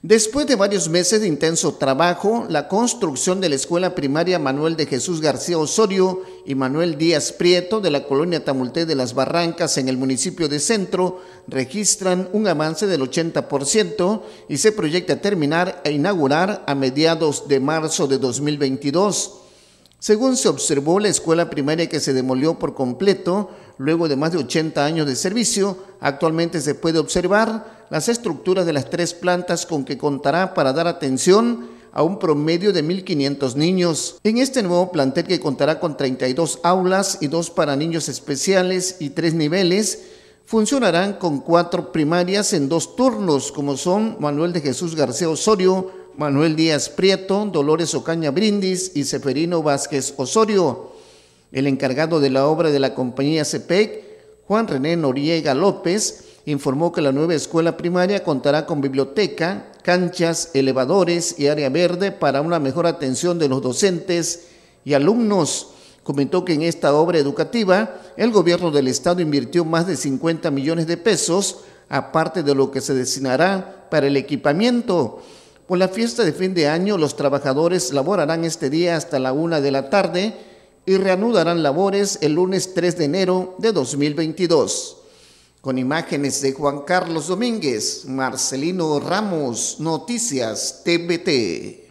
Después de varios meses de intenso trabajo, la construcción de la escuela primaria Manuel de Jesús García Osorio y Manuel Díaz Prieto de la colonia Tamulté de las Barrancas en el municipio de Centro registran un avance del 80% y se proyecta terminar e inaugurar a mediados de marzo de 2022. Según se observó, la escuela primaria que se demolió por completo, luego de más de 80 años de servicio, actualmente se puede observar las estructuras de las 3 plantas con que contará para dar atención a un promedio de 1.500 niños. En este nuevo plantel, que contará con 32 aulas y 2 para niños especiales y 3 niveles, funcionarán con 4 primarias en 2 turnos, como son Manuel de Jesús García Osorio, Manuel Díaz Prieto, Dolores Ocaña Brindis y Seferino Vázquez Osorio. El encargado de la obra de la compañía CEPEC, Juan René Noriega López, informó que la nueva escuela primaria contará con biblioteca, canchas, elevadores y área verde para una mejor atención de los docentes y alumnos. Comentó que en esta obra educativa el gobierno del estado invirtió más de 50 millones de pesos, aparte de lo que se destinará para el equipamiento. Por la fiesta de fin de año, los trabajadores laborarán este día hasta la 1 de la tarde y reanudarán labores el lunes 3 de enero de 2022. Con imágenes de Juan Carlos Domínguez, Marcelino Ramos, Noticias TVT.